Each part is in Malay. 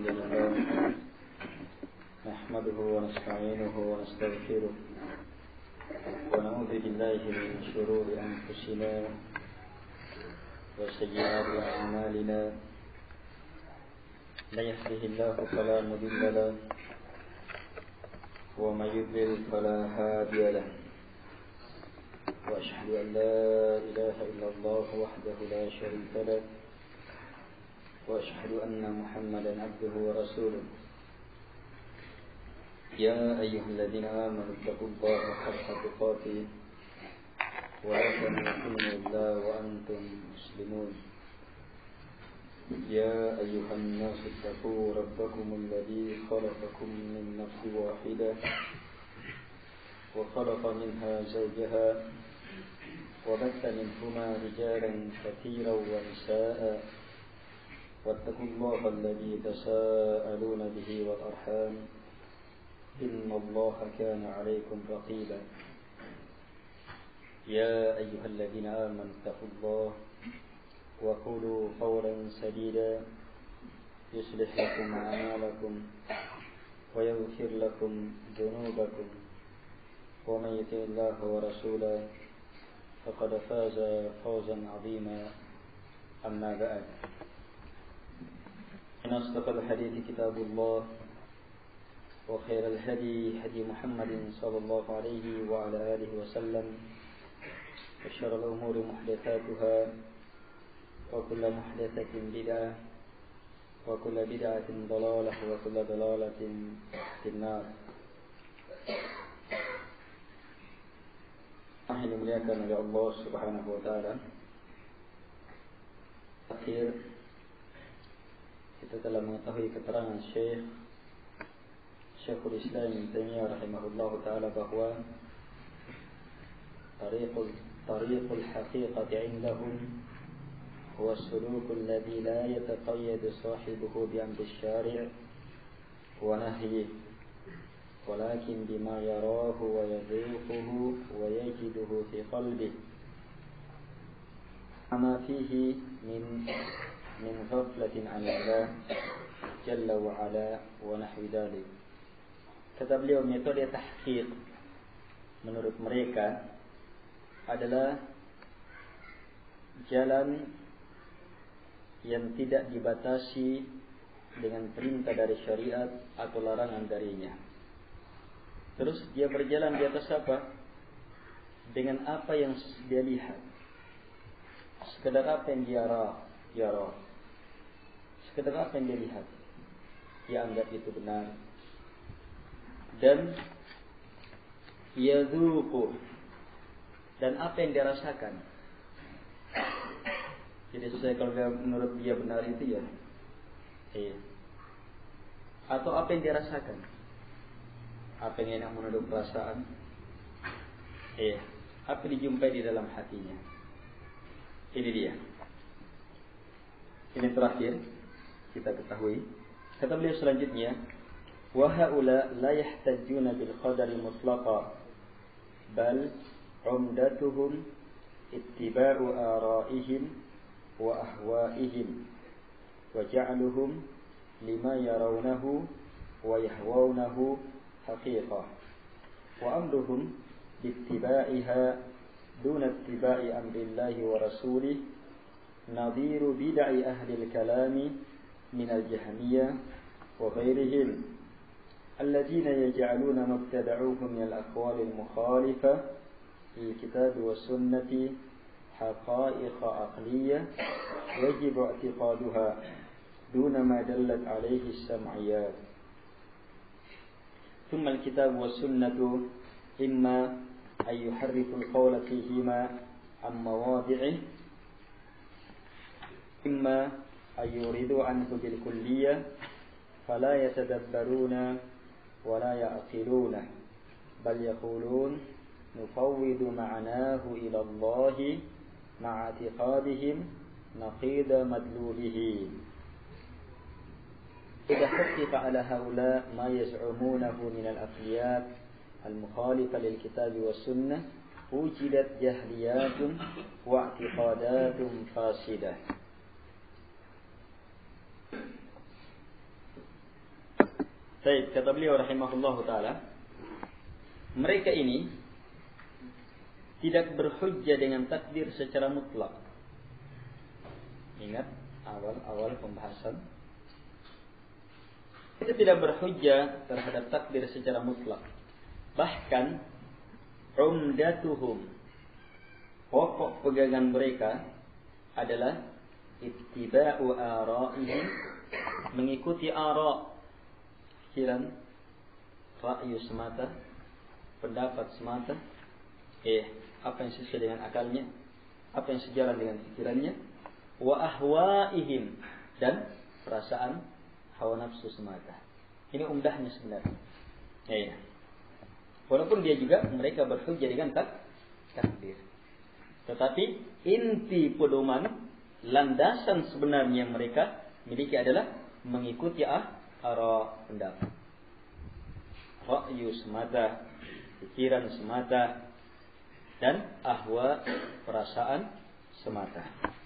الحمد لله نحمده ونستعينه ونستغفره ونعوذ بالله من شرور أنفسنا وسيئات أعمالنا من يهده الله فلا مضل له ومن يضلل فلا هادي له وأشهد أن لا إله إلا الله وحده لا شريك له وأشهد أن محمدا عبده ورسوله يا أيها الذين آمنوا اتقوا الله حق تقاته ولا تموتن إلا وأنتم مسلمون يا أيها الناس اتقوا ربكم الذي خلقكم من نفس واحدة وخلق منها زوجها وبث منهما رجالا كثيرا ونساء واتقوا الله الذي تساءلون به والأرحام إن الله كان عليكم رقيبا يا أيها الذين آمنوا اتقوا الله وقولوا قولا سديدا يصلح لكم أعمالكم ويغفر لكم ذنوبكم ومن يطع الله ورسوله فقد فاز فوزا عظيما أما بعد إن أصدق الحديث كتاب الله وخير الهدي هدي محمد صلى الله عليه وعلى آله وسلم وشر الأمور محدثاتها وكل محدثة بدعة وكل بدعة ضلالة وكل ضلالة في النار. Yang dimuliakan oleh Allah Subhanahu wa taala. Akhir kita telah mengetahui keterangan Syekhul Islam Ibnu Taimiyah rahimahullahu taala bahwa tariqul haqiqati indahum huwa as-suluk alladhi la yataqayyad sahibuhu bi amri asy-syari' wa nahyihi walakin bima yarahu wa yadhuquhu wa yajiduhu fi qalbihi ama fihi min ghaflatin 'an Allah jalla wa 'ala wa nahwi dzalik. Kata beliau, metode tahqiq menurut mereka adalah jalan yang tidak dibatasi dengan perintah dari syariat atau larangan darinya. Terus dia berjalan di atas apa? Dengan apa yang dia lihat. Sekedar apa yang dia yara. Sekedar apa yang dia lihat. Dia anggap itu benar. Dan yadhuqu, dan apa yang dia rasakan. Jadi sesuai kalau menurut dia benar itu ya. Atau apa yang dia rasakan. Apa yang enak menurut perasaan. Apa yang dijumpai di dalam hatinya. Ini dia. Ini terakhir kita ketahui. Kata beliau selanjutnya, wa haula la yahtajjuna bil qadari mutlaqa bal umdatuhum ittiba'u ara'ihim wa ahwa'ihim wa ja'aluhum lima yarawnahu wa yahwawnahu haqiqah wa amruhum bittiba'iha duna ittiba'i amrillahi wa rasulih nadhiru bid'i ahli al-kalami min al-jahmiyah wa ghairihim الذين يجعلون ما ابتدعوه من الأقوال المخالفة للكتاب والسنة حقائق عقلية يجب اعتقادها دون ما دلت عليه السمعيات. ثم الكتاب والسنة إما أن يحرف القول فيهما عن مواضعه إما أن يوردوا عنه بالكلية فلا يتدبرون ولا يعقلونه بل يقولون نفوض معناه إلى الله مع اعتقادهم نقيض مدلوله. إذا حقق على هؤلاء ما يزعمونه من الأقليات المخالفة للكتاب والسنة وجدت جهليات واعتقادات فاسدة. Baik, kata beliau rahimahullahu taala, mereka ini tidak berhujjah dengan takdir secara mutlak. Ingat awal-awal pembahasan, kita tidak berhujjah terhadap takdir secara mutlak. Bahkan umdatuhum, pokok pegangan mereka adalah ittiba'u ara'ihim, mengikuti ara', pikiran, ra'yu semata, pendapat semata, apa yang sesuai dengan akalnya, apa yang sejalan dengan pikirannya, wa ahwa'ihim, dan perasaan hawa nafsu semata. Ini umdahnya sebenarnya. Walaupun dia juga mereka berhujjah dengan takdir. Tetapi inti pedoman, landasan sebenarnya yang mereka miliki adalah mengikuti ara pendapat, ra'yu semata, pikiran semata, dan ahwa perasaan semata.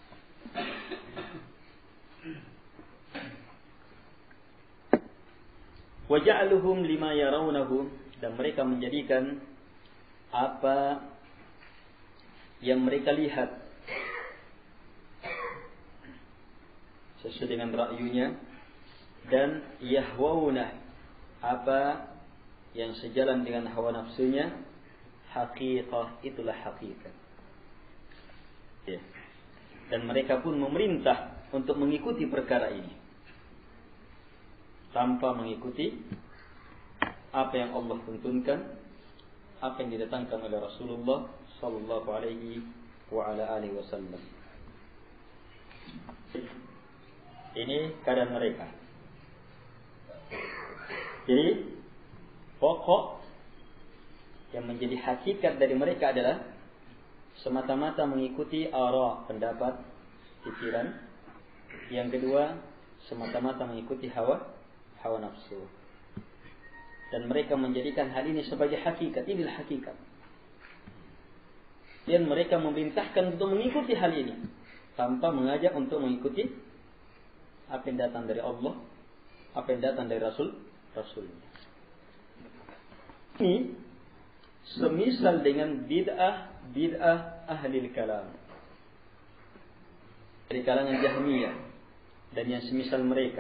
Wa ja'aluhum lima yarawnahu, dan mereka menjadikan apa yang mereka lihat sesuai dengan ra'yunya, dan yahwauna, apa yang sejalan dengan hawa nafsunya, haqiqah, itulah hakikat. Dan mereka pun memerintah untuk mengikuti perkara ini tanpa mengikuti apa yang Allah tuntunkan, apa yang didatangkan oleh Rasulullah sallallahu alaihi wa ala alihi wasallam. Ini keadaan mereka. Jadi pokok yang menjadi hakikat dari mereka adalah semata-mata mengikuti ara, pendapat, pikiran. Yang kedua, semata-mata mengikuti hawa nafsu. Dan mereka menjadikan hal ini sebagai hakikat. Inilah hakikat. Dan mereka memerintahkan untuk mengikuti hal ini tanpa mengajak untuk mengikuti apa yang datang dari Allah, apa yang datang dari Rasulnya. Ini semisal dengan bid'ah ahli kalam dari kalangan Jahmiyah dan yang semisal mereka.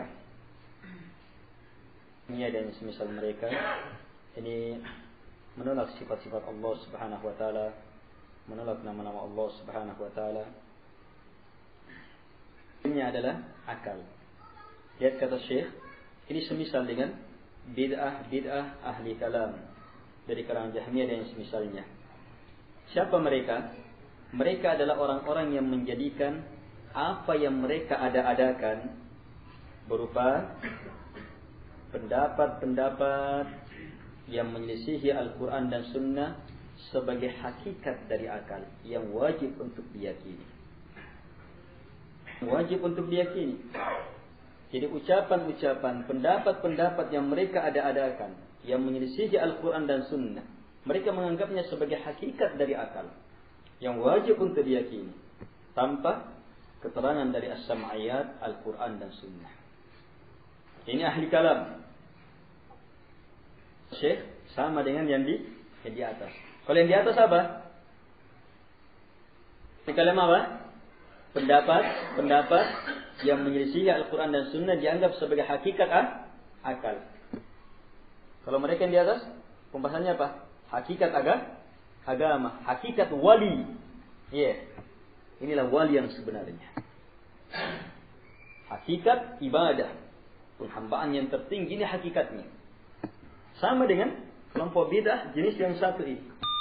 Dan semisal mereka ini menolak sifat-sifat Allah Subhanahu wa taala, menolak nama-nama Allah Subhanahu wa taala. Ini adalah akal. Lihat kata Syekh, ini semisal dengan bid'ah ahli kalam dari kalangan Jahmiyah dan semisalnya. Siapa mereka? Mereka adalah orang-orang yang menjadikan apa yang mereka ada-adakan berupa pendapat-pendapat yang menyelisihi Al-Quran dan Sunnah sebagai hakikat dari akal yang wajib untuk diyakini. Wajib untuk diyakini. Jadi ucapan-ucapan, pendapat-pendapat yang mereka ada-adakan yang menyelisihi Al-Quran dan Sunnah, mereka menganggapnya sebagai hakikat dari akal yang wajib untuk diyakini tanpa keterangan dari as-sam'iyat Al-Quran dan Sunnah. Ini ahli kalam. Syekh sama dengan yang di atas. Kalau yang di atas apa? Ahli kalam apa? Pendapat yang menyelisihi Al-Quran dan Sunnah dianggap sebagai hakikat akal. Kalau mereka yang di atas, pembahasannya apa? Hakikat agama, hakikat wali. Inilah wali yang sebenarnya. Hakikat ibadah, penghambaan yang tertinggi, ini hakikatnya. Sama dengan kelompok bid'ah jenis yang satu ini.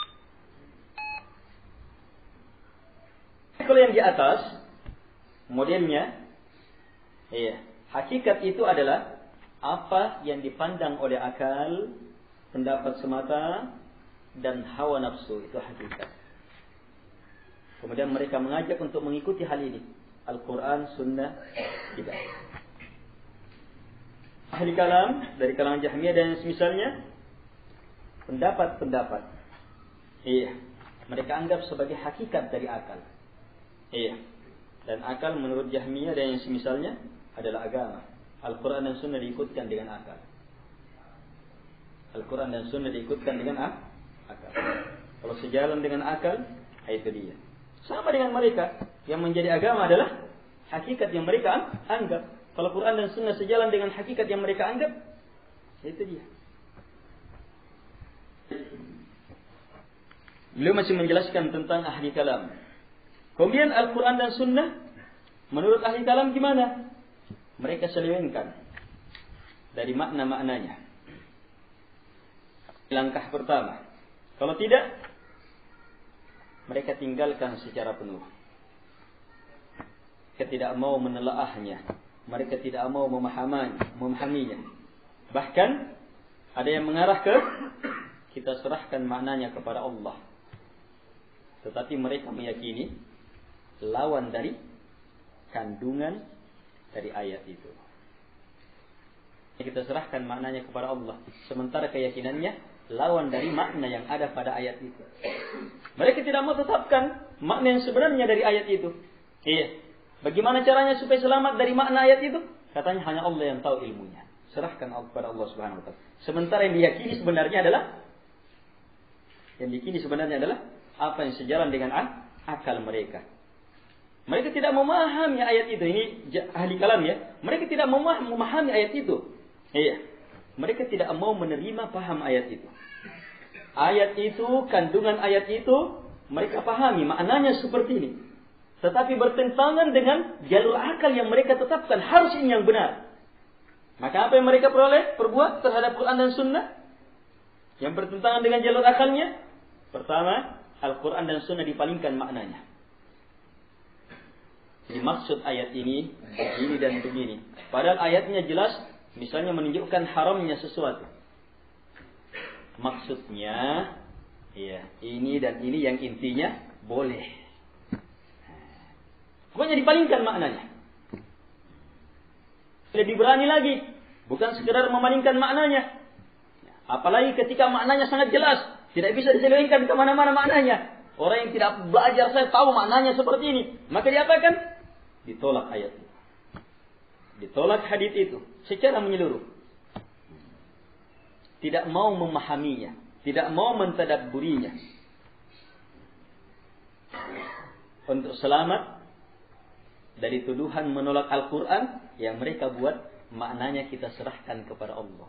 Kalau yang di atas, modelnya, hakikat itu adalah apa yang dipandang oleh akal, pendapat semata, dan hawa nafsu, itu hakikat. Kemudian mereka mengajak untuk mengikuti hal ini, Al-Quran, Sunnah, tidak. Ahli kalam dari kalangan Jahmiyah dan semisalnya, pendapat-pendapat, mereka anggap sebagai hakikat dari akal. Dan akal menurut Jahmiyah dan yang semisalnya adalah agama. Al-Quran dan Sunnah diikutkan dengan akal. Al-Quran dan Sunnah diikutkan dengan akal. Kalau sejalan dengan akal, itu dia. Sama dengan mereka. Yang menjadi agama adalah hakikat yang mereka anggap. Kalau Quran dan Sunnah sejalan dengan hakikat yang mereka anggap, itu dia. Beliau masih menjelaskan tentang ahli kalam. Kemudian Al-Quran dan Sunnah, menurut ahli kalam gimana? Mereka selewengkan dari makna-maknanya. Langkah pertama, kalau tidak, mereka tinggalkan secara penuh. Mereka tidak mau menelaahnya. Mereka tidak mau memahaminya. Bahkan ada yang mengarah ke kita serahkan maknanya kepada Allah. Tetapi mereka meyakini lawan dari kandungan dari ayat itu. Kita serahkan maknanya kepada Allah. Sementara keyakinannya lawan dari makna yang ada pada ayat itu. Mereka tidak mau tetapkan makna yang sebenarnya dari ayat itu. Iya. Bagaimana caranya supaya selamat dari makna ayat itu? Katanya hanya Allah yang tahu ilmunya. Serahkan kepada Allah Subhanahu wa taala. Sementara yang diyakini sebenarnya adalah apa yang sejalan dengan akal mereka. Mereka tidak memahami ayat itu. Ini ahli kalam ya. Mereka tidak memahami ayat itu. Iya. Mereka tidak mau menerima paham ayat itu. Ayat itu, kandungan ayat itu, mereka pahami maknanya seperti ini. Tetapi bertentangan dengan jalur akal yang mereka tetapkan. Harus ini yang benar. Maka apa yang mereka perbuat terhadap Quran dan Sunnah? Yang bertentangan dengan jalur akalnya? Pertama, Al-Quran dan Sunnah dipalingkan maknanya. Jadi maksud ayat ini begini dan begini. Padahal ayatnya jelas, misalnya menunjukkan haramnya sesuatu. Maksudnya, ya ini dan ini yang intinya boleh. Pokoknya dipalingkan maknanya. Lebih berani lagi, bukan sekedar memalingkan maknanya. Apalagi ketika maknanya sangat jelas, tidak bisa diselewengkan kemana-mana maknanya. Orang yang tidak belajar, saya tahu maknanya seperti ini. Maka diapakan? Ditolak ayat itu. Ditolak hadits itu secara menyeluruh. Tidak mau memahaminya, tidak mau mentadabburinya. Untuk selamat dari tuduhan menolak Al-Quran yang mereka buat, maknanya kita serahkan kepada Allah.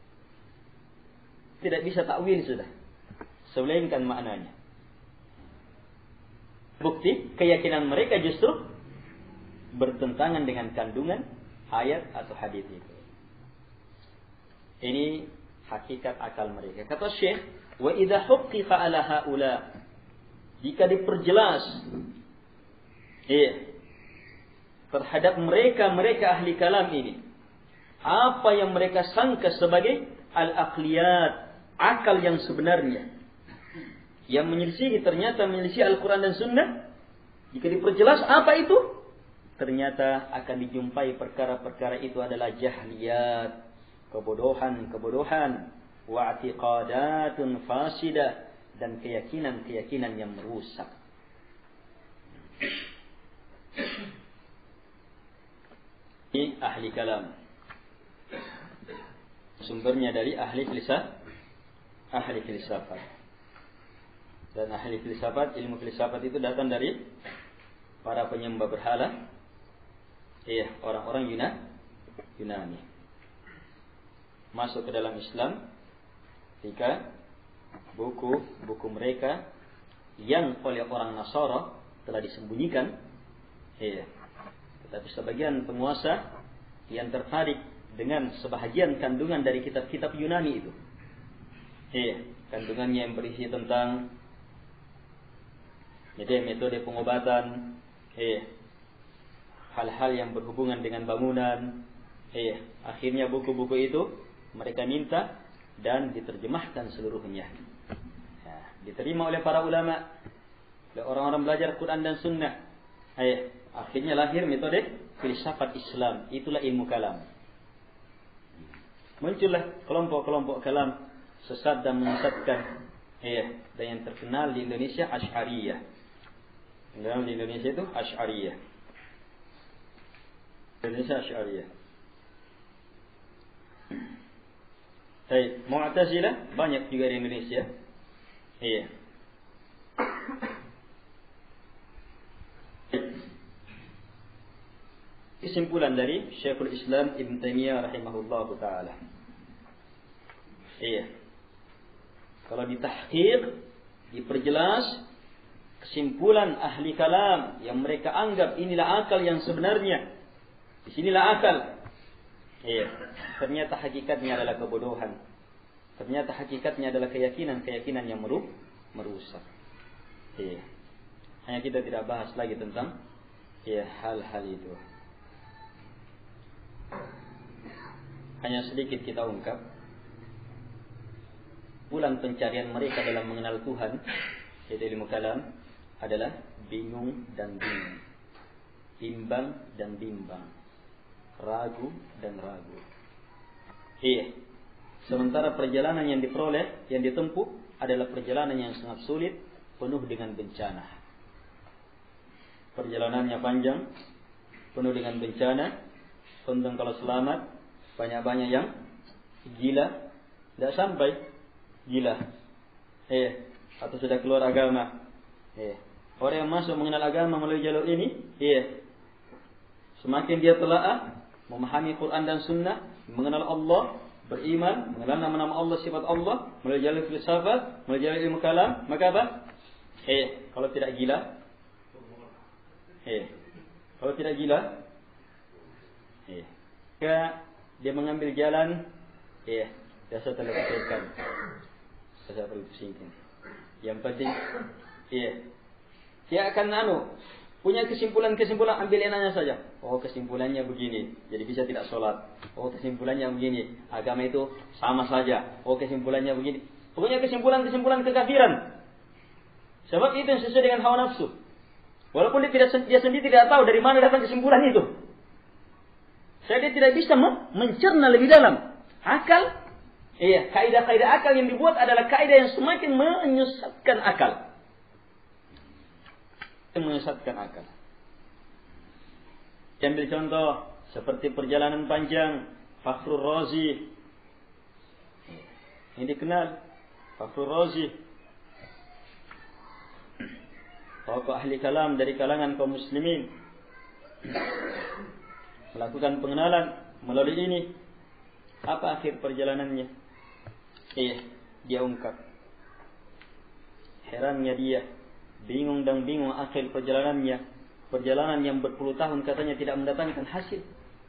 Tidak bisa takwil sudah. Selewengkan maknanya. Bukti keyakinan mereka justru bertentangan dengan kandungan ayat atau hadis itu. Ini hakikat akal mereka. Kata Syekh, wa idza hukkiqa ala haula, jika diperjelas terhadap mereka ahli kalam ini, apa yang mereka sangka sebagai al-aqliyat, akal yang sebenarnya, yang menyelisihi ternyata menyelisih Al-Quran dan Sunnah. Jika diperjelas apa itu, ternyata akan dijumpai perkara-perkara itu adalah jahliyat, kebodohan, wa'tiqadatun fasidah, dan keyakinan-keyakinan yang merusak. Ini ahli kalam. Sumbernya dari ahli filsafat. Dan ahli filsafat, ilmu filsafat itu datang dari para penyembah berhala. Orang-orang Yunani. Masuk ke dalam Islam ketika buku-buku mereka yang oleh orang Nasara telah disembunyikan. Tetapi sebagian penguasa yang tertarik dengan sebahagian kandungan dari kitab-kitab Yunani itu. Kandungannya yang berisi tentang metode pengobatan, hal-hal yang berhubungan dengan bangunan. Akhirnya buku-buku itu mereka minta dan diterjemahkan seluruhnya. Diterima oleh para ulama, oleh orang-orang belajar Quran dan Sunnah. Akhirnya lahir metode filsafat Islam. Itulah ilmu kalam. Muncullah kelompok-kelompok kalam sesat dan menyesatkan. Dan yang terkenal di Indonesia Asy'ariyah. Di Indonesia itu Asy'ariyah. Baik, Mu'tazilah banyak juga di Indonesia. Iya. Kesimpulan dari Syekhul Islam Ibn Taimiyah rahimahullahu taala. Iya. Kalau ditahqiq, diperjelas kesimpulan ahli kalam yang mereka anggap inilah akal yang sebenarnya. Disinilah akal. Iya. Ternyata hakikatnya adalah kebodohan. Ternyata hakikatnya adalah keyakinan yang merusak. Iya. Hanya kita tidak bahas lagi tentang hal-hal itu. Hanya sedikit kita ungkap. Pulang pencarian mereka dalam mengenal Tuhan, yaitu ilmu kalam, adalah bingung dan bingung, bimbang dan bimbang, ragu dan ragu. Iya. Sementara perjalanan yang diperoleh, yang ditempuh adalah perjalanan yang sangat sulit, penuh dengan bencana. Perjalanannya panjang, penuh dengan bencana. Untung kalau selamat, banyak-banyak yang gila, tidak sampai gila. Atau sudah keluar agama. Orang yang masuk mengenal agama melalui jalur ini, semakin dia telaah, memahami Quran dan Sunnah, mengenal Allah, beriman, mengenal nama-nama Allah, sifat Allah, melalui jalur filsafat, melalui jalur ilmu kalam, maka apa? Kalau tidak gila, kalau tidak gila, maka dia mengambil jalan, biasa terlepaskan, biasa terlepaskan. Yang penting, dia akan punya kesimpulan-kesimpulan, ambil enaknya saja. Oh, kesimpulannya begini, jadi bisa tidak sholat. Oh, kesimpulannya begini, agama itu sama saja. Oh, kesimpulannya begini. Pokoknya kesimpulan-kesimpulan kekafiran. Sebab itu yang sesuai dengan hawa nafsu. Walaupun dia sendiri tidak tahu dari mana datang kesimpulan itu. Dia tidak bisa mencerna lebih dalam. Akal, kaidah-kaidah akal yang dibuat adalah kaidah yang semakin menyesatkan akal. Menyesatkan akal. Ambil contoh seperti perjalanan panjang Fakhrul Razi. Ini dikenal Fakhrul Razi, tokoh ahli kalam dari kalangan kaum muslimin, melakukan pengenalan melalui ini. Apa akhir perjalanannya? Dia ungkap. Herannya dia, bingung dan bingung akhir perjalanannya. Perjalanan yang berpuluh tahun katanya tidak mendatangkan hasil.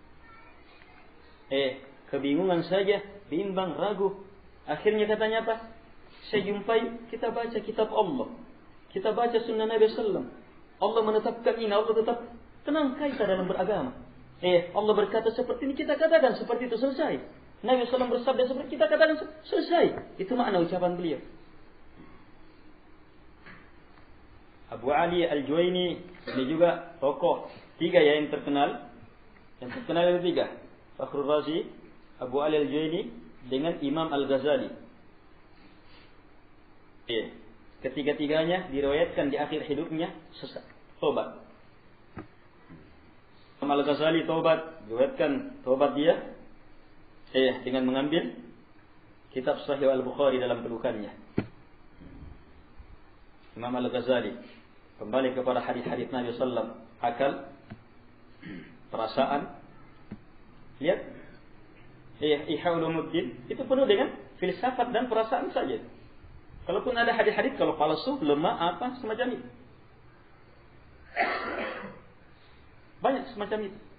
Kebingungan saja, bimbang, ragu. Akhirnya katanya apa? Saya jumpai, kita baca kitab Allah, kita baca sunnah Nabi SAW. Allah menetapkan ini, Allah tetap tenang kita dalam beragama. Allah berkata seperti ini, kita katakan seperti itu, selesai. Nabi SAW bersabda seperti kita katakan, selesai. Itu makna ucapan beliau. Abu Ali Al-Juwaini, ini juga tokoh tiga yang terkenal. Yang terkenal itu tiga. Fakhrul Razi, Abu Ali Al-Juwaini, dengan Imam Al-Ghazali. Ketiga-tiganya diriwayatkan di akhir hidupnya sesat, tobat. Imam Al-Ghazali tobat, diriwayatkan tobat dia dengan mengambil kitab Sahih Al-Bukhari dalam pelukannya. Imam Al-Ghazali kembali kepada hadis-hadis Nabi sallallahu alaihi wasallam, akal, perasaan. Lihat, Ihya Ulumuddin itu penuh dengan filsafat dan perasaan saja. Kalaupun ada hadis-hadis kalau palsu, lemah, apa semacam itu. Banyak semacam itu.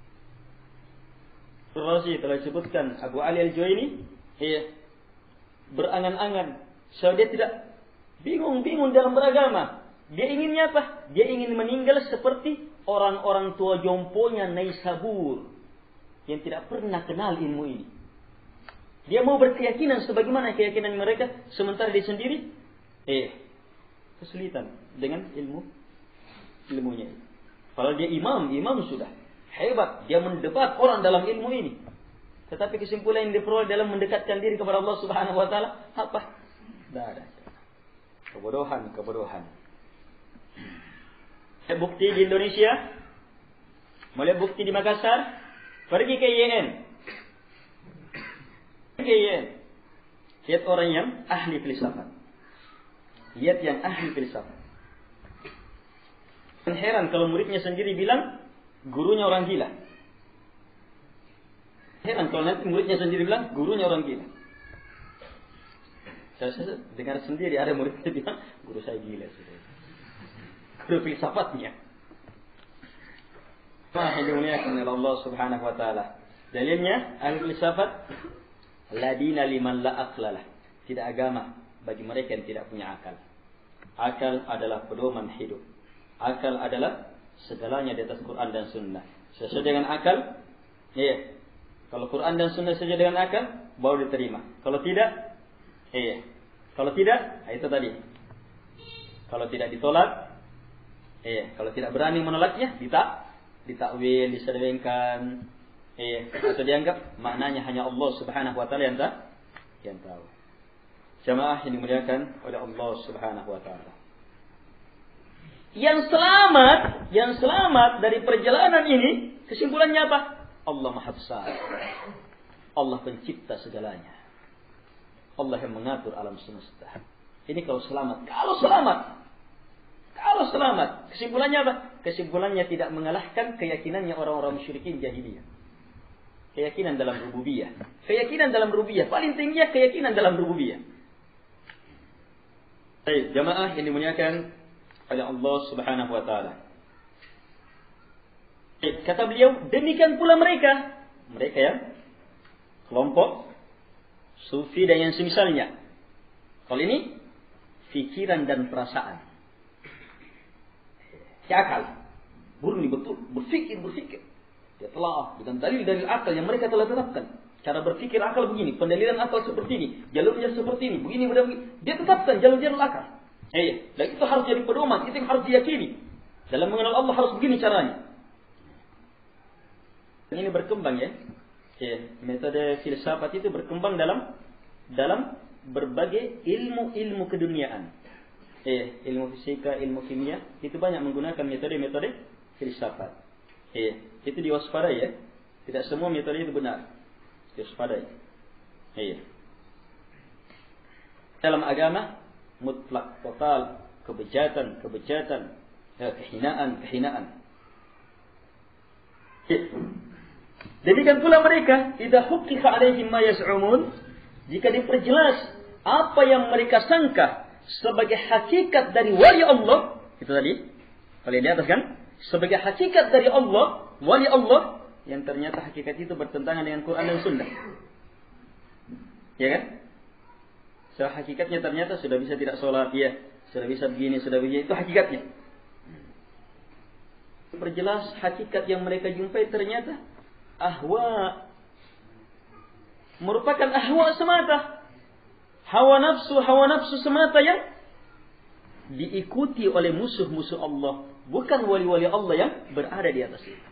Razi telah disebutkan Abu Ali Al-Juwaini berangan-angan, so dia tidak bingung dalam beragama. Dia inginnya apa? Dia ingin meninggal seperti orang-orang tua jomponya Naisabur yang tidak pernah kenal ilmu ini. Dia mau berkeyakinan sebagaimana keyakinan mereka, sementara dia sendiri kesulitan dengan ilmunya. Kalau dia imam sudah hebat, dia mendebat orang dalam ilmu ini. Tetapi kesimpulan yang diperoleh dalam mendekatkan diri kepada Allah Subhanahu wa taala apa? Tidak ada. Kebodohan. Bukti di Indonesia, mulai bukti di Makassar, pergi ke YN. Lihat orang yang ahli filsafat. Lihat yang ahli filsafat. Dan heran kalau muridnya sendiri bilang gurunya orang gila. Heran kalau nanti muridnya sendiri bilang gurunya orang gila. Saya dengar sendiri ada muridnya bilang guru saya gila. Guru filsafatnya. Yang dimuliakan oleh Allah Subhanahu wa taala. Dalilnya ahli filsafat la dina liman la aqlalah. Tidak agama bagi mereka yang tidak punya akal. Akal adalah pedoman hidup. Akal adalah segalanya di atas Quran dan Sunnah. Sesuai dengan akal, iya. Kalau Quran dan Sunnah saja dengan akal, baru diterima. Kalau tidak, iya. Kalau tidak, itu tadi. Kalau tidak ditolak, iya. Kalau tidak berani menolaknya, ditakwil, diselewengkan, iya. Atau dianggap maknanya hanya Allah Subhanahu wa taala yang tahu. Jamaah yang dimuliakan oleh Allah Subhanahu wa taala. Yang selamat dari perjalanan ini, kesimpulannya apa? Allah Maha Besar. Allah pencipta segalanya. Allah yang mengatur alam semesta. Ini kalau selamat. Kalau selamat. Kesimpulannya apa? Kesimpulannya tidak mengalahkan keyakinannya orang-orang musyrikin jahiliyah. Keyakinan dalam rububiyah. Paling tinggi keyakinan dalam rububiyah. Baik, jamaah yang dimuliakan oleh Allah Subhanahu wa taala. Kata beliau, demikian pula mereka yang kelompok sufi dan yang semisalnya. Kalau ini pikiran dan perasaan. Akal. Murni betul, berfikir. Dia telah dengan dalil akal yang mereka telah tetapkan. Cara berfikir akal begini, pendalilan akal seperti ini, jalurnya seperti ini, begini. Dia tetapkan jalur-jalur akal. Dan itu harus jadi pedoman, itu yang harus diyakini. Dalam mengenal Allah harus begini caranya. Dan ini berkembang ya. Metode filsafat itu berkembang dalam berbagai ilmu keduniaan. Ilmu fisika, ilmu kimia itu banyak menggunakan metode filsafat. Itu diwaspadai ya. Tidak semua metode itu benar. Diwaspadai. Dalam agama mutlak, total, kebejatan, kehinaan. Demikian pula mereka, idza hukika alaihim ma yaz'umun, jika diperjelas apa yang mereka sangka sebagai hakikat dari wali Allah, itu tadi, kalau di atas kan, sebagai hakikat dari Allah, wali Allah, yang ternyata hakikat itu bertentangan dengan Quran dan Sunnah. Ya kan? So, hakikatnya ternyata sudah bisa tidak sholat, ya, sudah bisa begini, itu hakikatnya. Perjelas hakikat yang mereka jumpai ternyata ahwa, merupakan ahwa semata, hawa nafsu semata yang diikuti oleh musuh-musuh Allah, bukan wali-wali Allah yang berada di atas itu.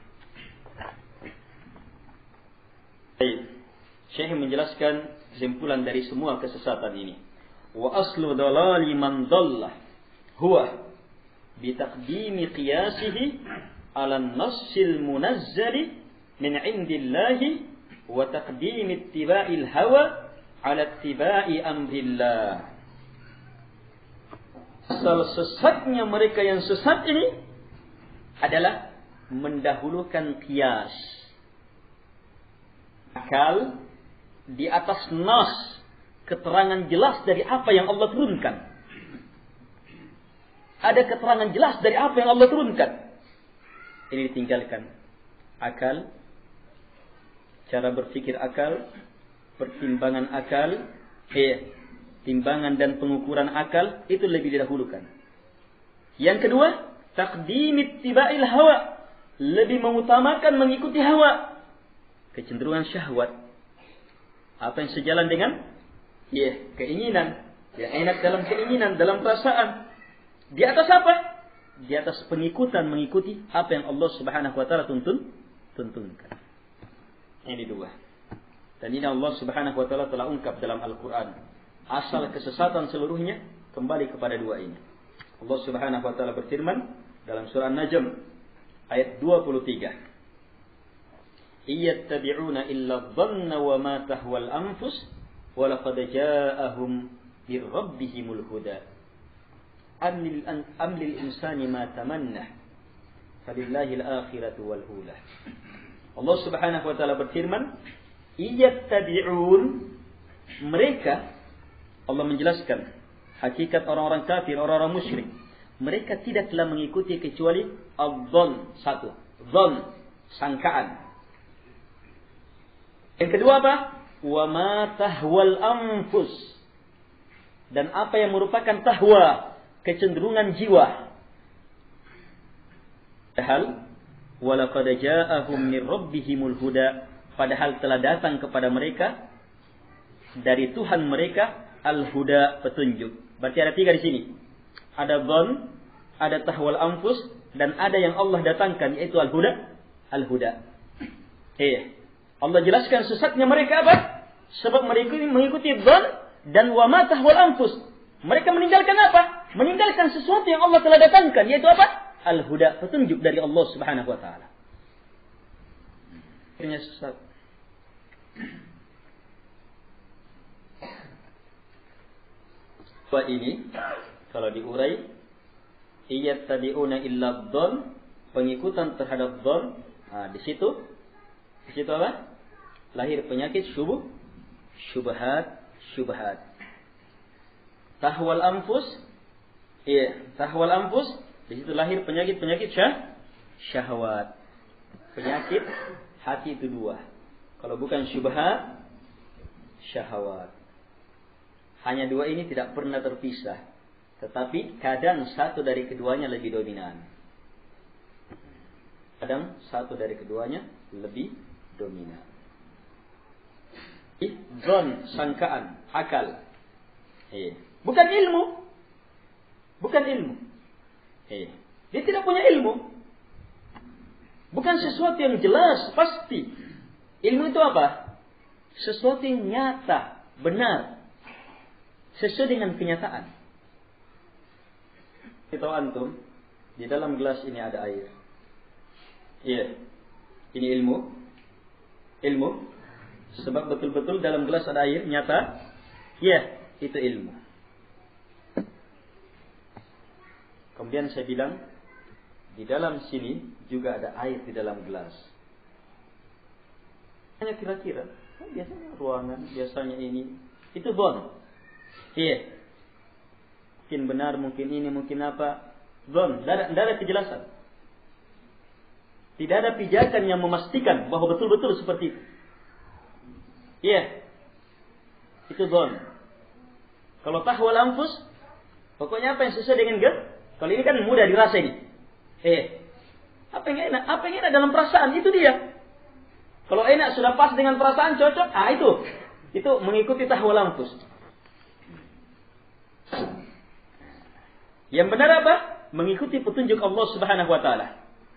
Baik, Syekh menjelaskan kesimpulan dari semua kesesatan ini. Wa aslu dalali man dalla huwa bitaqdimi qiyasihi ala an-nassil munazzali min indillahi wa taqdimi ittiba'il hawa ala ittiba'i amrillah. Asal sesatnya mereka yang sesat ini adalah mendahulukan qiyas, akal, di atas nas, keterangan jelas dari apa yang Allah turunkan. Ada keterangan jelas dari apa yang Allah turunkan. Ini ditinggalkan. Akal, cara berpikir akal, pertimbangan akal, timbangan dan pengukuran akal, itu lebih didahulukan. Yang kedua, taqdim ittiba'il hawa, lebih mengutamakan mengikuti hawa, kecenderungan syahwat. Apa yang sejalan dengan keinginan, yang enak dalam keinginan, dalam perasaan. Di atas apa? Di atas pengikutan mengikuti apa yang Allah Subhanahu wa taala tuntunkan. Ini dua. Dan ini Allah Subhanahu wa taala telah ungkap dalam Al-Qur'an. Asal kesesatan seluruhnya kembali kepada dua ini. Allah Subhanahu wa taala berfirman dalam surah An-Najm ayat 23. Iyattabi'una illa dhanna wa ma tahwal anfus wa laqad ja'ahum mir rabbihimul huda am lil insani ma tamanna falillahil akhiratu wal ula. Allah Subhanahu wa taala berfirman, iyattabi'un, mereka, Allah menjelaskan hakikat orang-orang kafir, orang-orang musyrik. Mereka tidaklah mengikuti kecuali adh-dhann, satu, dhann, sangkaan. Yang kedua apa? Wa ma tahwal anfus, dan apa yang merupakan tahwa, kecenderungan jiwa. Padahal walaqad ja'ahum mir rabbihimul huda, padahal telah datang kepada mereka dari Tuhan mereka al-huda, petunjuk. Berarti ada tiga di sini. Ada dhann, ada tahwal anfus, dan ada yang Allah datangkan, yaitu al-huda. Al-huda. Allah jelaskan sesatnya mereka apa? Sebab mereka mengikuti dhann dan wa ma tahwal anfus. Mereka meninggalkan apa? Meninggalkan sesuatu yang Allah telah datangkan, yaitu apa? Al-huda, petunjuk dari Allah Subhanahu wa taala. Akhirnya sesat. Ini kalau diurai, iyattabi'una illa dhann, pengikutan terhadap dhann. Di situ apa? Lahir penyakit syubhat. Tahwal anfus, tahwal anfus, di situ lahir penyakit syahwat. Penyakit hati itu dua. Kalau bukan syubhat, syahwat. Hanya dua ini tidak pernah terpisah. Tetapi kadang satu dari keduanya lebih dominan. Kadang satu dari keduanya lebih dominan. Dhann, sangkaan, akal. Bukan ilmu. Dia tidak punya ilmu. Bukan sesuatu yang jelas, pasti. Ilmu itu apa? Sesuatu yang nyata, benar, sesuai dengan kenyataan. Kita tahu antum, di dalam gelas ini ada air. Ini ilmu. Sebab betul-betul dalam gelas ada air, nyata. Itu ilmu. Kemudian saya bilang, di dalam sini juga ada air di dalam gelas. Hanya kira-kira, biasanya ruangan, biasanya ini, itu dhann. Mungkin benar, mungkin ini, mungkin apa. Dhann, tidak ada kejelasan. Tidak ada pijakan yang memastikan bahwa betul-betul seperti itu. Itu dhann. Kalau tahwal anfus, pokoknya apa yang sesuai dengan kalau ini kan mudah dirasa ini. Apa yang enak dalam perasaan, itu dia. Kalau enak sudah pas dengan perasaan, cocok, itu mengikuti tahwal anfus. Yang benar apa? Mengikuti petunjuk Allah Subhanahu wa taala.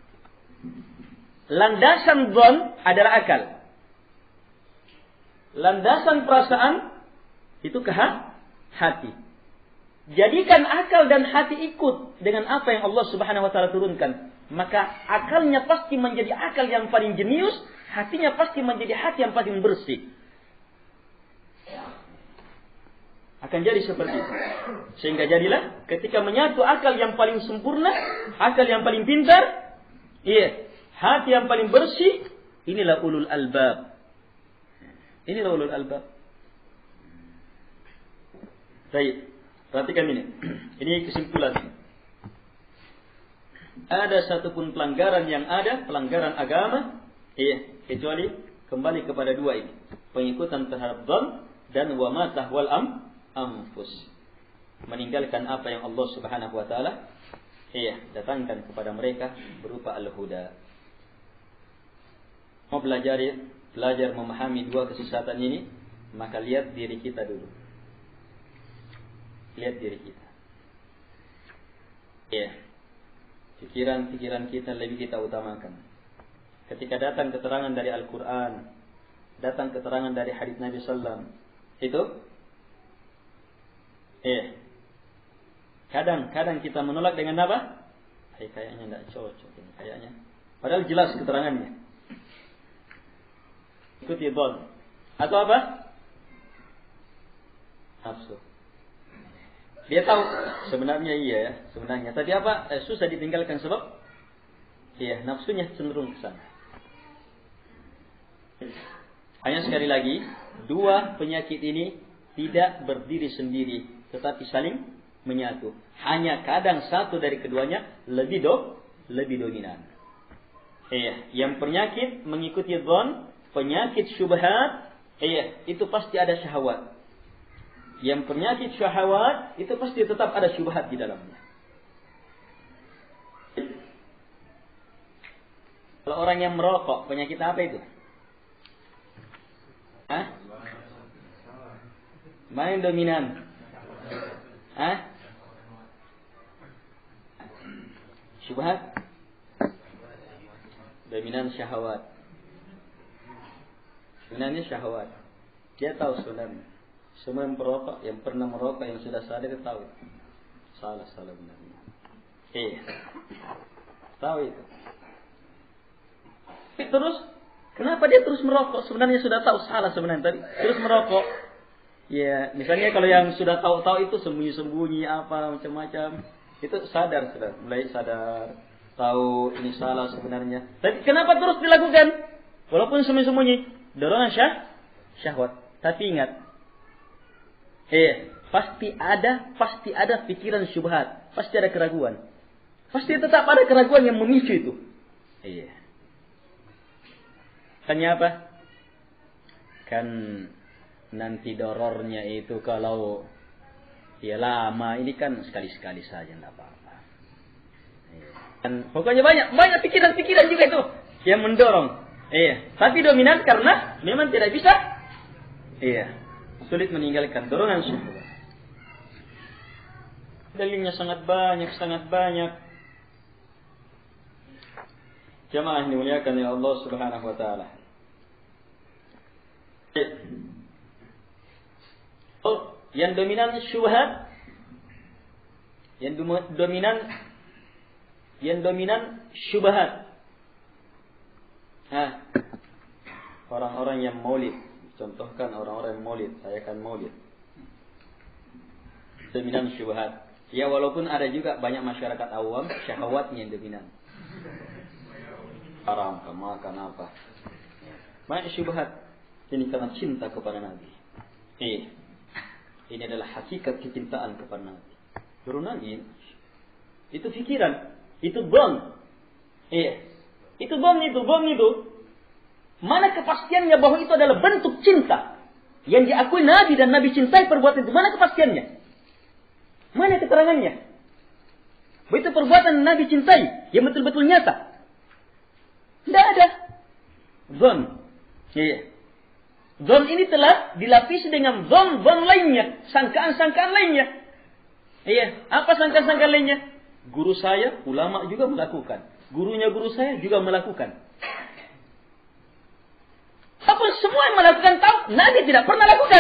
Landasan dhann adalah akal. Landasan perasaan itu hati. Jadikan akal dan hati ikut dengan apa yang Allah Subhanahu wa taala turunkan. Maka akalnya pasti menjadi akal yang paling jenius, hatinya pasti menjadi hati yang paling bersih. Akan jadi seperti itu. Sehingga jadilah ketika menyatu akal yang paling sempurna, akal yang paling pintar, hati yang paling bersih, inilah ulul albab. Baik. Perhatikan ini. Ini kesimpulan. Ada satupun pelanggaran yang ada, pelanggaran agama, kecuali kembali kepada dua ini. Pengikutan terhadap dhann dan wa ma tahwal anfus. Meninggalkan apa yang Allah Subhanahu wa taala datangkan kepada mereka berupa al-huda. Mau belajar memahami dua kesesatan ini, maka lihat diri kita dulu. Lihat diri kita. Pikiran-pikiran kita lebih kita utamakan. Ketika datang keterangan dari Al-Quran, datang keterangan dari hadits Nabi Sallam, itu kadang kita menolak dengan apa? Kayaknya tidak cocok ini, kayaknya. Padahal jelas keterangannya. Ikuti dhann. Atau apa? Nafsu. Dia tahu sebenarnya iya ya, sebenarnya. Tapi apa? Susah ditinggalkan sebab iya, nafsunya cenderung ke sana. Hanya sekali lagi, dua penyakit ini tidak berdiri sendiri, tetapi saling menyatu. Hanya kadang satu dari keduanya lebih dominan. Iya, yang penyakit mengikuti dhon, penyakit syubhat, iya, itu pasti ada syahwat. Yang penyakit syahwat itu pasti tetap ada syubhat di dalamnya. Kalau orang yang merokok, penyakit apa itu? Hah? Mana yang dominan? Hah? Syubhat? Dominan syahwat. Dominannya syahwat. Dia tahu sebenarnya. Semua yang merokok, yang pernah merokok, yang sudah sadar dia tahu. Salah benarnya. Tahu itu. Terus, kenapa dia terus merokok? Sebenarnya sudah tahu salah sebenarnya tadi. Terus merokok. Ya, misalnya kalau yang sudah tahu itu sembunyi-sembunyi apa macam-macam, itu sadar sudah, mulai sadar, tahu ini salah sebenarnya. Tapi kenapa terus dilakukan? Walaupun sembunyi-sembunyi, dorongan syahwat. Tapi ingat, pasti ada pikiran syubhat, pasti ada keraguan. Pasti tetap ada keraguan yang memicu itu. Hanya apa? Kan nanti dorornya itu kalau ya lama, ini kan sekali-sekali saja, tidak apa-apa. Dan pokoknya banyak pikiran-pikiran juga itu yang mendorong. Tapi dominan karena memang tidak bisa. Sulit meninggalkan dorongan syahwat. Dalilnya sangat banyak. Jamaah yang dimuliakan oleh Allah Subhanahu wa taala. Yang dominan syubhat, yang dominan syubhat. Orang-orang yang maulid, contohkan orang-orang yang maulid, saya kan maulid. Dominan syubhat. Ya walaupun ada juga banyak masyarakat awam syahwatnya yang dominan. Haram, makan apa. Banyak syubhat. Ini karena cinta kepada Nabi. Ini adalah hakikat kecintaan kepada Nabi. Turunan ini. Itu pikiran. Itu dhon. Itu dhon itu. Mana kepastiannya bahwa itu adalah bentuk cinta yang diakui Nabi dan Nabi cintai perbuatan itu? Mana kepastiannya? Mana keterangannya? Bahwa itu perbuatan Nabi cintai yang betul-betul nyata. Tidak ada. Dhon. Dhon ini telah dilapisi dengan dhon lainnya, sangkaan-sangkaan lainnya. Apa sangkaan-sangkaan lainnya? Guru saya, ulama juga melakukan. Gurunya guru saya juga melakukan. Apa semua yang melakukan tahu? Nabi tidak pernah lakukan.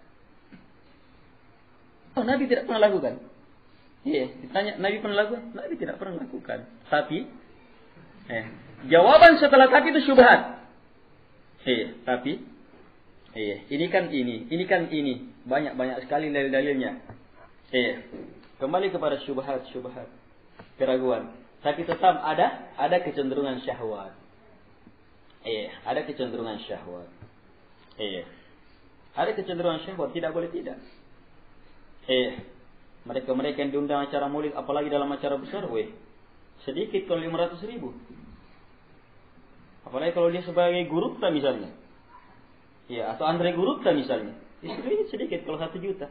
Nabi tidak pernah lakukan. Ditanya, Nabi pernah lakukan? Nabi tidak pernah lakukan. Tapi, jawaban setelah tapi itu syubhat. Tapi, ini kan ini. Banyak sekali dalil-dalilnya. Kembali kepada syubhat. Keraguan. Tapi tetap ada kecenderungan syahwat. Ada kecenderungan syahwat. Ada kecenderungan syahwat, tidak boleh tidak. Mereka yang diundang acara maulid, apalagi dalam acara besar, sedikit kalau 500.000. Apalagi kalau dia sebagai gurupta misalnya. Atau Andre Gurupta misalnya. Sedikit kalau 1 juta.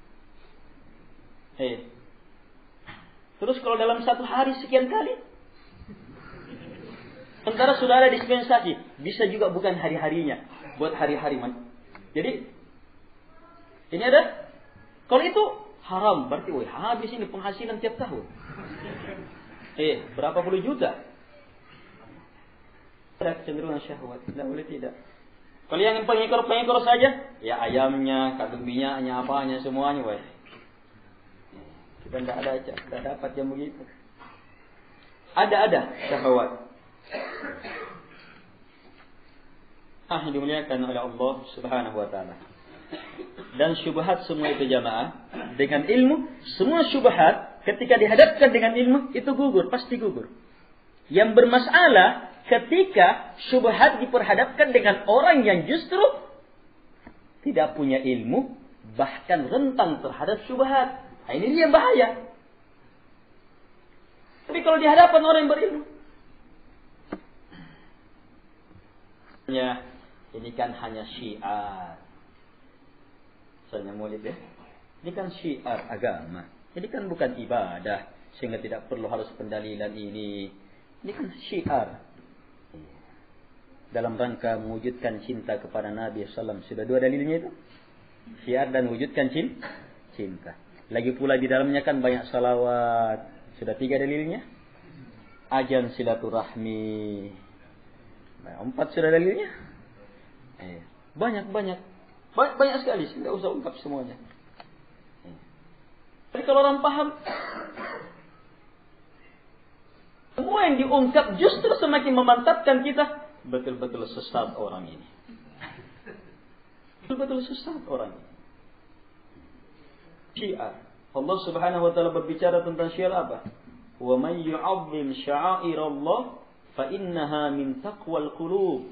Terus kalau dalam 1 hari sekian kali. Sementara sudah ada dispensasi. Bisa juga bukan hari-harinya. Buat hari-hari. Jadi, ini ada. Kalau itu haram. Berarti, habis ini penghasilan tiap tahun. Berapa puluh juta. Ada kecenderungan syahwat. Tidak boleh tidak. Kalau yang pengekor saja. Ya ayamnya, kandung minyaknya, apanya, semuanya. Kita tidak dapat yang begitu. Ada syahwat. Yang dimuliakan oleh Allah Subhanahu wa taala. dan syubhat semua itu jamaah. Dengan ilmu, semua syubhat ketika dihadapkan dengan ilmu itu gugur, pasti gugur. Yang bermasalah ketika syubhat diperhadapkan dengan orang yang justru tidak punya ilmu, bahkan rentan terhadap syubhat. Nah, ini dia bahaya. Tapi kalau di hadapan orang yang berilmu, ya, ini kan hanya syiar. Misalnya maulid ya. Ini kan syiar agama. Ini kan bukan ibadah, sehingga tidak perlu harus pendalilan ini. Ini kan syiar. Dalam rangka mewujudkan cinta kepada Nabi SAW. Sudah 2 dalilnya itu. Syiar dan wujudkan cinta. Lagi pula di dalamnya kan banyak salawat. Sudah 3 dalilnya. Ajan silaturahmi. 4 sudah dalilnya. Banyak sekali. Tidak usah ungkap semuanya. Jadi kalau orang paham, semua yang diungkap justru semakin memantapkan kita. Betul-betul sesat orang ini. Betul-betul sesat orang ini. Syiar. Allah Subhanahu wa taala berbicara tentang syiar apa? Wa may yu'azzim sya'airallah fa innaha min taqwal qulub.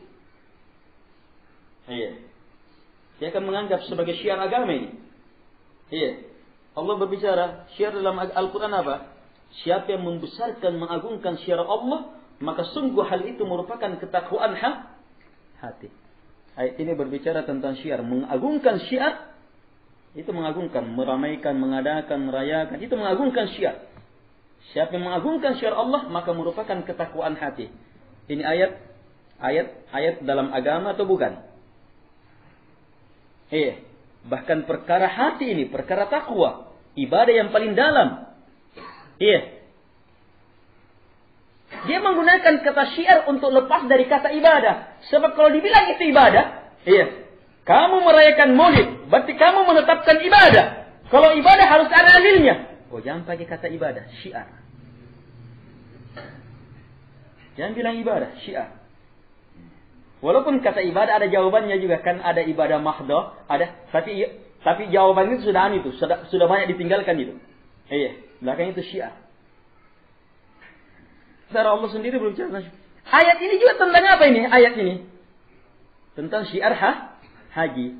Iya. Dia akan menganggap sebagai syiar agama ini. Iya. Allah berbicara syiar dalam Al-Qur'an apa? Siapa yang membesarkan, mengagungkan syiar Allah, maka sungguh hal itu merupakan ketakwaan hati. Ayat ini berbicara tentang syiar, mengagungkan syiar. Itu mengagungkan, meramaikan, mengadakan, merayakan. Itu mengagungkan syiar. Siapa yang mengagungkan syiar Allah, maka merupakan ketakwaan hati. Ini ayat dalam agama atau bukan? Bahkan perkara hati ini, perkara takwa, ibadah yang paling dalam. Dia menggunakan kata syiar untuk lepas dari kata ibadah. Sebab kalau dibilang itu ibadah, kamu merayakan maulid, berarti kamu menetapkan ibadah. Kalau ibadah harus ada dalilnya. Jangan pakai kata ibadah, syiar. Jangan bilang ibadah, syiar. Walaupun kata ibadah ada jawabannya juga, kan ada ibadah mahdoh, ada. Tapi jawaban itu sudah banyak ditinggalkan itu. Belakang itu syiar. Secara Allah sendiri berbicara. Ayat ini juga tentang apa ini? Ayat ini tentang syiar haji,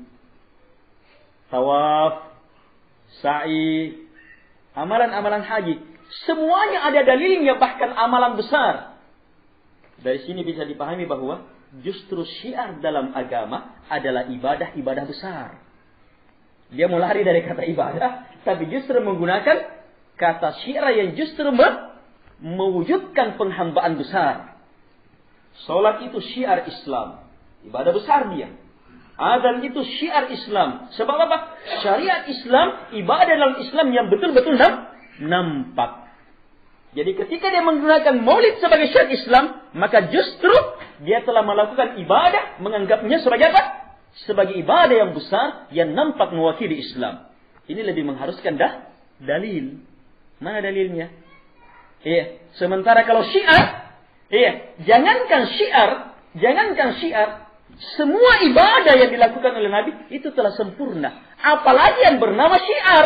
tawaf, sa'i, amalan-amalan haji. Semuanya ada dalilnya, bahkan amalan besar. Dari sini bisa dipahami bahwa justru syiar dalam agama adalah ibadah-ibadah besar. Dia mau lari dari kata ibadah, tapi justru menggunakan kata syiar yang justru mewujudkan penghambaan besar. Salat itu syiar Islam, ibadah besar dia. Adzan itu syiar Islam. Sebab apa? Syariat Islam, ibadah dalam Islam yang betul-betul nampak. Jadi ketika dia menggunakan maulid sebagai syariat Islam, maka justru dia telah melakukan ibadah, menganggapnya sebagai apa? Sebagai ibadah yang besar, yang nampak mewakili Islam. Ini lebih mengharuskan dalil. Mana dalilnya? Sementara kalau syiar, jangankan syiar, semua ibadah yang dilakukan oleh Nabi itu telah sempurna. Apalagi yang bernama syiar.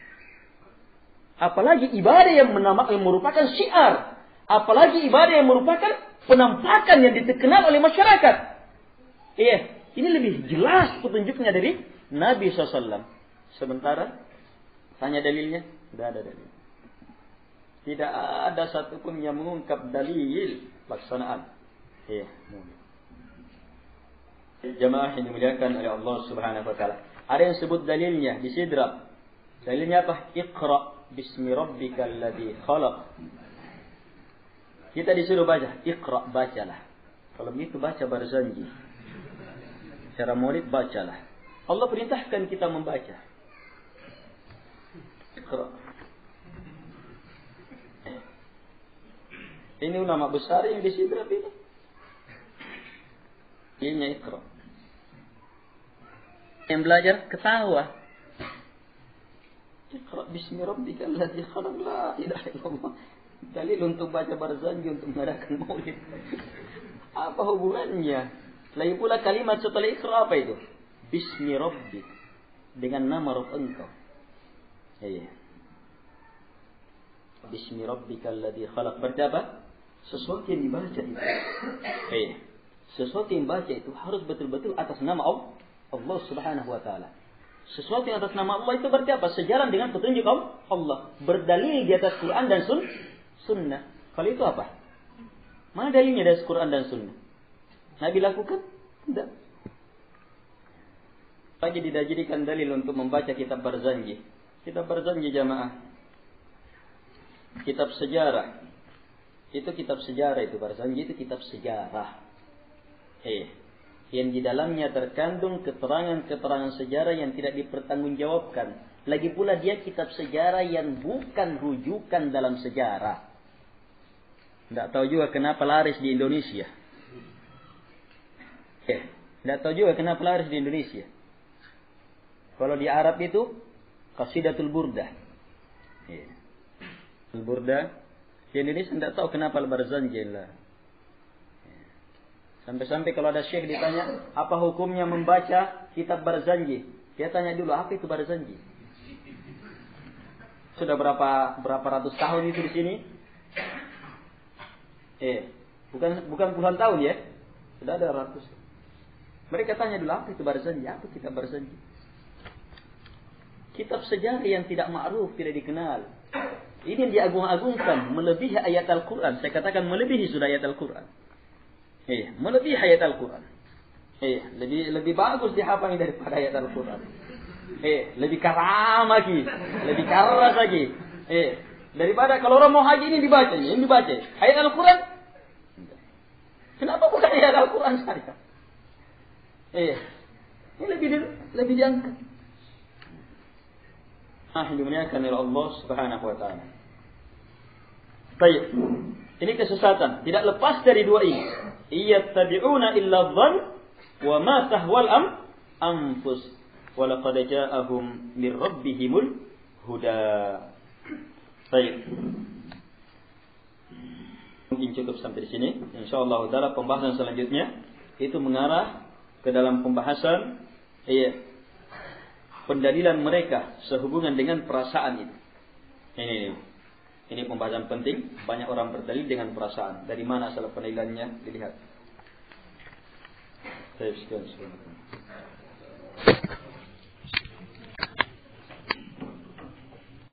Apalagi ibadah yang merupakan syiar. Apalagi ibadah yang merupakan penampakan yang dikenal oleh masyarakat. Ini lebih jelas petunjuknya dari Nabi SAW. Sementara tanya dalilnya, tidak ada dalil. Tidak ada satupun yang mengungkap dalil pelaksanaan. Jamaah yang dimuliakan oleh Allah Subhanahu wa taala. Ada yang sebut dalilnya di sidra. Dalilnya apa? Iqra bismi rabbikal ladzi khalaq. Kita disuruh baca, Iqra, bacalah. Kalau begitu baca Barzanji. Secara maulid bacalah. Allah perintahkan kita membaca. Iqra. Ini ulama besar yang disidrap ini. Ini Iqra. Yang belajar ketawa. Iqra bismi rabbikal ladzi khalaq, la ilaha illallah. Dalil untuk baca Barzanji untuk mengadakan maulid. Apa hubungannya? Lagi pula kalimat setelah Iqra apa itu? Bismi rabbik. dengan nama Rabb engkau. Iya. Bismi rabbikal ladzi khalaq. Berarti apa? Sesuatu yang dibaca itu. Iya. Sesuatu yang dibaca itu harus betul-betul atas nama Allah Subhanahu wa taala. Sesuatu yang atas nama Allah itu berarti apa? Sejalan dengan petunjuk Allah. Berdalil di atas Quran dan sunnah. Kalau itu apa? Mana dalilnya dari Quran dan sunnah? Nabi lakukan? Tidak. Lagi tidak jadikan dalil untuk membaca kitab Barzanji. Kitab Barzanji jamaah. Kitab sejarah. Itu kitab sejarah itu. Barzanji itu kitab sejarah. Yang di dalamnya terkandung keterangan-keterangan sejarah yang tidak dipertanggungjawabkan. Lagi pula dia kitab sejarah yang bukan rujukan dalam sejarah. Tidak tahu juga kenapa laris di Indonesia. Tidak tahu juga kenapa laris di Indonesia. Kalau di Arab itu Qasidatul Burdah. Al-Burdah. Di Indonesia tidak tahu kenapa Al-Barzanji lah. Sampai-sampai kalau ada syekh ditanya, apa hukumnya membaca kitab Barzanji? Dia tanya dulu, apa itu Barzanji? Sudah berapa ratus tahun itu di sini? Bukan puluhan tahun ya. Sudah ada ratus. Mereka tanya dulu, apa itu Barzanji? Apa kitab Barzanji? Kitab sejarah yang tidak ma'ruf, tidak dikenal. Ini yang diagung-agungkan, melebihi ayat Al-Quran. Saya katakan melebihi sudah ayat Al-Quran. Melebihi ayat Al-Quran. Lebih bagus dihafal daripada ayat Al-Quran. Lebih karam lagi, lebih keras lagi. Daripada kalau orang mau haji ini dibaca. Ayat Al-Quran. Kenapa bukan ayat Al-Quran saja? Ini lebih diangkat. Dimuliakan oleh Allah Subhanahu wa taala. Baik. Ini kesesatan, tidak lepas dari dua ini. Iyattabi'una illa dhann wa ma tahwal anfus wa laqad ja'ahum mir rabbihimul huda. Baik. Mungkin cukup sampai di sini. Insyaallah taala pembahasan selanjutnya itu mengarah ke dalam pembahasan pendalilan mereka sehubungan dengan perasaan itu. Ini pembahasan penting. Banyak orang berdalil dengan perasaan. Dari mana asal pendalilannya dilihat. Baik, sekian.